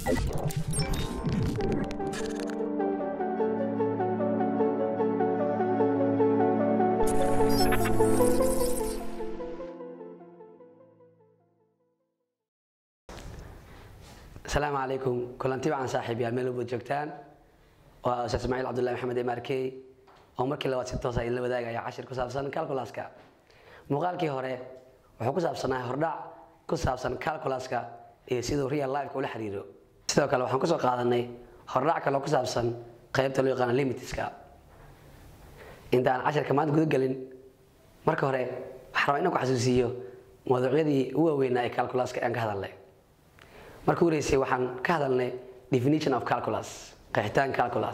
السلام عليكم كلنتي عن صاحبي الميل بوجكتان واستاذ اسماعيل عبد الله محمد اماركي oo markii la waasito say la wadaagaya 10 ku saabsan calculus-ka muuqaalkii hore wuxuu ku saabsanaa hordhac ku saabsan calculus-ka ee sidoo real life ula xiriiro sidoo kale waxaan ku soo qaadanay hordhac kale oo ku saabsan qaybta loo yaqaan limits-ka intaan 10 maanta guda galin marka hore waxaan rabaa inaan ku xasuusiyo mawduucyadii ugu weyn ee calculus-ka aan ka hadalnay markuu reesay waxaan ka hadalnay definition of calculus qeexitaan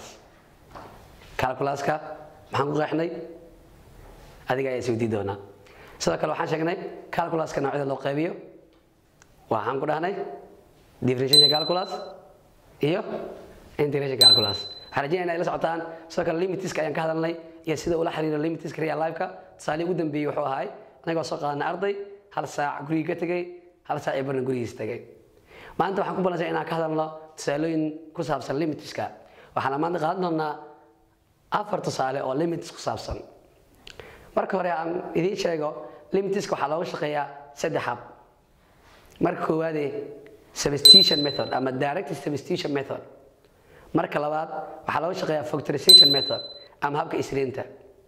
calculus-ka maxaan ku qeexnay adiga ayaa isweydiin doona sidoo kale waxaan sheegnay calculus-ka noocyada loo qaybiyo waxaan ku dhahnay differential calculus iyo integration calculus waxaan rajaynayaa inay la socotaan sidoo kale limits-ka ayaan ka hadalnay iyo sida ula xiriiro limits-ka real life-ka tusaale ugu dambeeyay wuxuu ahaa anagoo soo qaadanay arday hal saac guriga ka tagay hal saac iyo barna gurigiisa tagay maanta waxaan ku balanay inaan ka hadalno tusaalooyin ku saabsan limits-ka waxaan maanta qaadan doonaa afar tusaale oo limits ku saabsan marka hore aan idin sheego limits-ka waxa looga shaqeeyaa saddex hab marka koowaad substitution method ama direct substitution method marka labaad waxa looga shaqeeyaa factorization method ama habka isriinta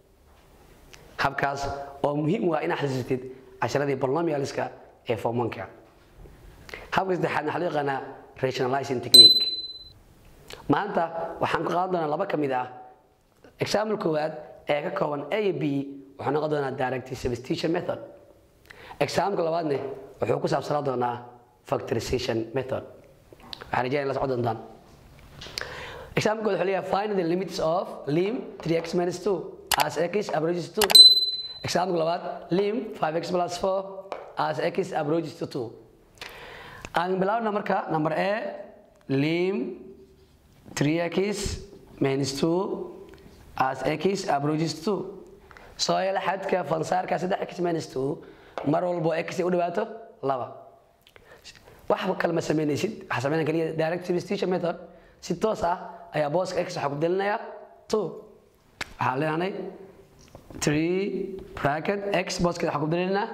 habkaas oo muhiim u ah inaad xasuusatid casharadii polynomials-ka ee form 1-ka habka saddexaad waxa loo yaqaanaa rationalizing technique maanta waxaan ku qaadan doonaa laba ka mid ah example koowaad ee ka kooban A iyo B waxaan noqon doonaa direct substitution method example labaadna wuxuu ku saabsanaa doonaa factorization method waxaan rajaynayaa la socon doontaan example koowaad wuxuu leeyahay find the limits of lim 3x minus 2 as x approaches to 2 example labaad lim 5x plus 4 as x approaches to 2 aan bilaawna marka number A lim 3x minus 2 as x approaches to 2 soo ila xadka fansaarka 3x minus 2 mar walbo x u dhawaato 2 wax kale ma sameynaysid waxa sameeyaan kaliya direct substitution method si toos ah ayaa booska x waxa ku bedelnaya 2 waxa leenahay 3 bracket x booska waxa ku bedelnaa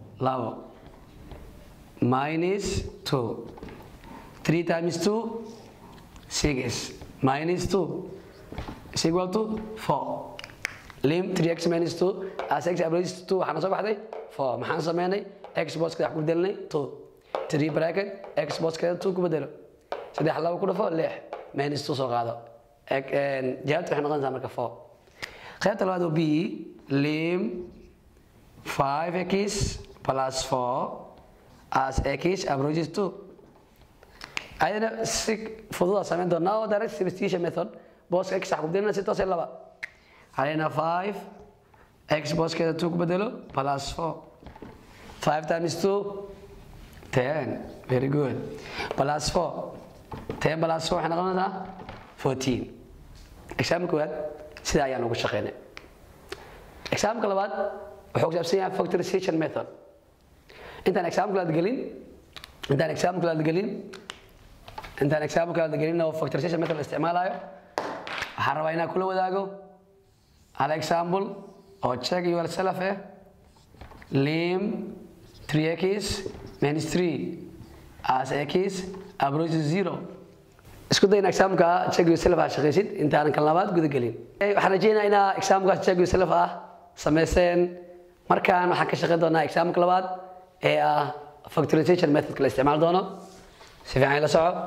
2 minus 2 3 times 2 6 minus 2 is equal to 4 lim 3x minus 2 as x approaches to 2 waxaan soo baxday 4 maxaan sameynay x booska wax ku bedelnay 2 3 bracket x booska 2 ku bedelo 3 2 ku dhafo 6 minus 2 soo qaado jawaabtu waxay noqonaysaa marka 4 qaybta labaad oo b lim 5x plus 4 as x approaches to ayana si fudud sameyn doonaa oo direct substitution method boss x ku bedelna si toos ah 2 علينا 5 x boss كده 2 بدله plus 4 5 times 2 10 very good plus 4 10 plus 4 احنا قلنا 14 example كواد سيده ayaan ugu shaqeynay example labaad wuxuu ku saabsan yahay factorization method intaan example aad galin oo factorization method isticmaalayo waxaan rabaa inaan kula wadaago على example or check yourself lim 3x minus 3 as x approaches 0 isku day example ka check yourself ah shaqaysid intaan kan labaad guda galin waxaan rajaynayaa ina example ka check yourself ah sameeyeen markaan waxaan ka shaqeyn doonaa example labaad ee ah factorization method la isticmaal doono si fiican la soco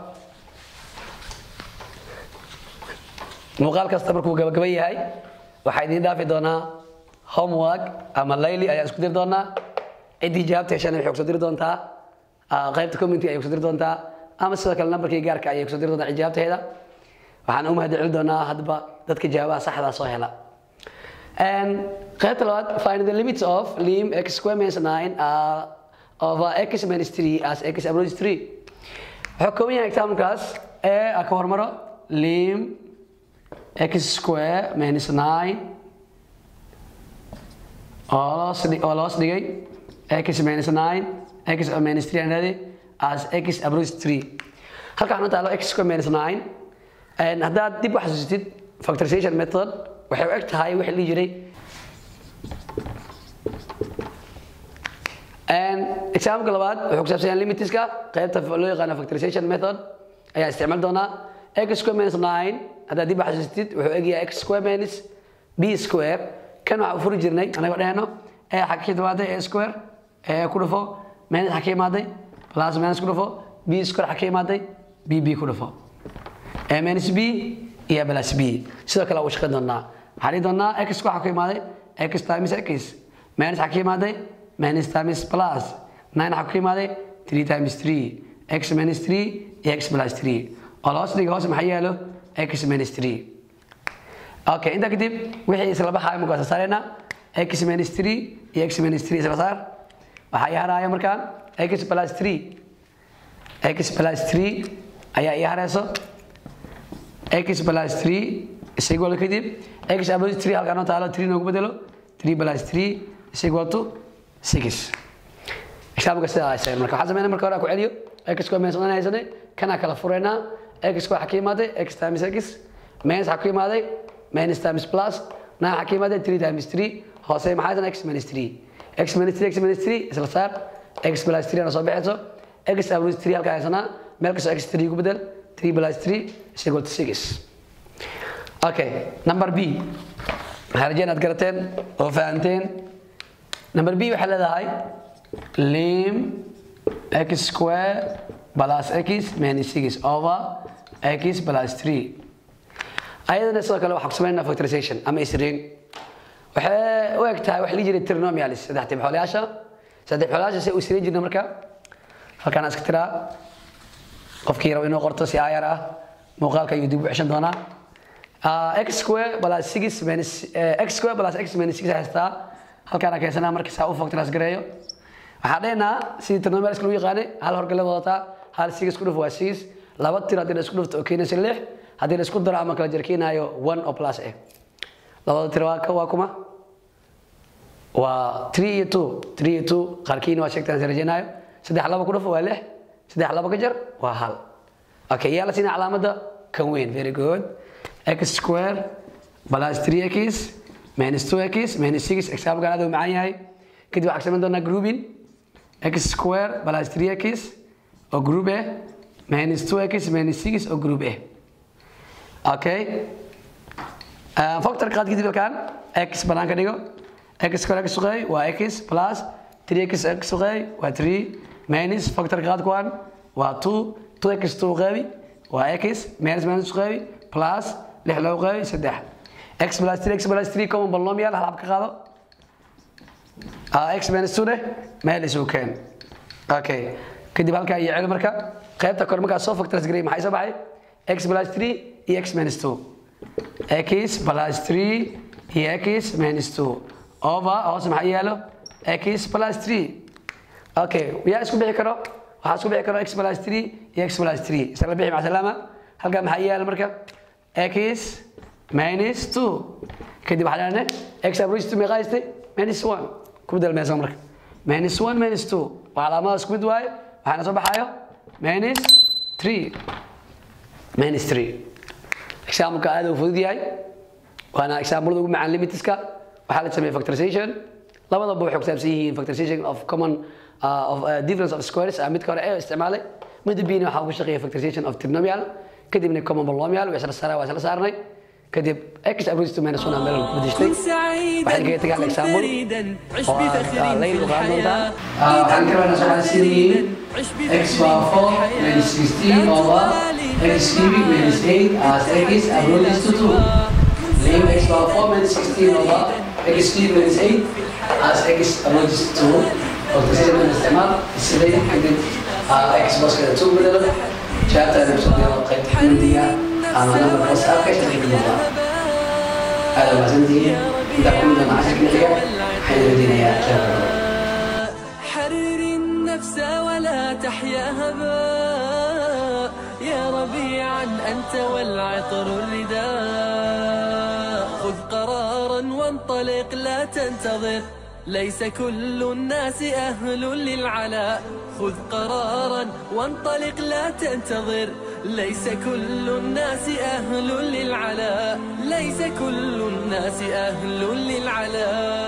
muuqaal kasta markuu gabagaba yahay waxay idin dhaafi doonaa homework ama layli ayaa isku dir doonaa cidii jawaabta heshaan waxay ku soo diri doontaa qaybta community ayay ku soo diri doontaa ama sidoo kale numberkii gaarka ayay ku soo diri doontaa jawaabteeda waxaan u mahadcelin doonaa hadba dadka jawaabaha saxda soo hela qaybta labaad find the limits of lim x square minus 9 over x minus 3 as x approaches 3 wuxuu kooban yahay example-kaas ee ka hormaro lim x square minus 9 oo loos dhigay x minus 9 x minus 3 as x approaches 3 halka waxaan taalo x square minus 9 haddaad dib u xasuusatid factorization method waxay u eg tahay wixii la jiray example labaad wuxuu ku saabsan yahay limitska qaybta loo yaqaan factorization method ayaa isticmaal doonaa x square minus 9 haddaad dib u xasuusatid wuxuu egayaa x square minus b square kan waxa u furi jirnay anagoo dhahno a xagga ka timaaday a square a ku dhufo minus xagga ka imaaday plus minus ku dhufo b square xagga ka imaaday b ku dhufo a minus b iyo plus b sidoo kale u shaqeyn doonaa waxaan dhihi doonaa x waxa ku imaaday x times x minus xagga ka imaaday minus times plus 9 xagga ka imaaday 3 times 3 x minus 3 iyo x plus 3 oo hoos dhiga hoos maxaa yaalo x minus 3 okay inta kadib wixii isla baxay ma go'aan saarayna x minus 3 iyo x minus 3 isla saar waxa yaaraya markaan x plus 3 x plus 3 ayaa yaarayso x plus 3 is equal kadib x above 3 halkaan oo taalo 3 noogu bedelo 3 plus 3 is equal to 6 example sida ay sameeyeen marka waxa sameeyeen marka hore ku celiyo x square minus 9 haysanay kana kala furayna x square xakii imaaday x times x minus xakii imaaday minus times plus 9 xakii imaaday 3 times 3 hoose maxay tahay x minus 3 x minus 3 x minus 3 isla saar x plus 3 ana soo bixayso x above 3 halka haysana meel ka soo x 3 ku bedel 3 plus 3 is equal to 6 okay number b harjeen aad garateen oo fahanteen number b waxa leedahay lim x square plus x minus 6 over x plus 3 ayadana sidoo kale waxaan ku sameynaa factorization ama isriin waxay u eg tahay wax la jiray trinomials saddex tibxoolayaasha si u isriin jirna marka halkaan iska tiraa qofkii rabo inuu qorto si ayar ah muuqaalka ayuu dib u ceshan doonaa x square plus 6 minus x square plus x minus 6 haystaa halkaan aan keensanaa markii saa u factorize gareeyo waxaan dhahna sidii trinomials lagu yaqaanay hal horgale wadataa hal 6 ku dhuf waa 6 laba tir haddii la isku dhufto oo keenaysa 6 haddii la isku daro ama kala jarkiinayo 1 oo plus ah labada tir waa kuma waa 3 iyo 2 qaarkiina waa sheegtaan sarjeenayo 3 laba ku dhuf waa 6 3 laba ka jar waa hal okay yalla sina calaamada kan weyn very good x square plus 3x minus 2x minus 6 example gaar ah oo macaan yahay kadib waxaan sameyn doonaa grouping x square plus 3x oo group ah minus 2x minus 6 oo group ah okay factor qaad kadib halkaan x banaanka dhigo x square x square waa x plus 3x x square waa 3 minus factor qaad kuwan waa 2 2x 2 qeybi waa x minus minus qeybi plus 6 loo qeybi 3 x plus 3 x plus 3 common polynomial hal ka qaado x minus 2 meel isu keen okay kadib halka ay ceel marka qaybta kor marka soo factors gareey maxay soo baxay x plus 3 iyo x minus 2 x plus 3 iyo x minus 2 over hoos maxay yaalo x plus 3 okay yaa isku bixi karo waxa isku bixi karo x plus 3 iyo x plus 3 isla bixi ma salaama halka maxay yaalo marka x minus 2 kadib waxa leeyahay x average to meeqaystay minus 1 ku bedel meesha marka minus 1 minus 2 waa calaamada isku mid waaye waxaana soo baxayo minus 3 minus 3 example ka aad u fudud yahay waana example ugu macaan limitska waxa la sameeyay factorization labadaba waxay ku saabsan yihiin factorization of common of difference of squares mid ka hore ee isticmaalay mid biina waxa uu shaqeeyay factorization of trinomial kadibna common polynomial waa isla saarnay kadib x average to minus 1 meel ku bedeshtay waxay ka tagaan example lay uqaadnaa waxaan ka rabnaa soo xasiin x power 4 minus 16 over x cubic minus 8 as x average to 2 lay x power 4 minus 16 over x cubic minus 8 as x average to 2 oo تصير من الاستعمال السبيل حدد x بس كده 2 بدل شاطر نفسه قيد حمديه أنا بس أكيد شريك الموضوع هذا ما زندي إذا كنا مع شكلية حين بدينا يا شباب حرر النفس ولا تحيا هباء يا ربيعا أنت والعطر الرداء خذ قرارا وانطلق لا تنتظر ليس كل الناس أهل للعلاء خذ قرارا وانطلق لا تنتظر ليس كل الناس أهل للعلاء، ليس كل الناس أهل للعلاء.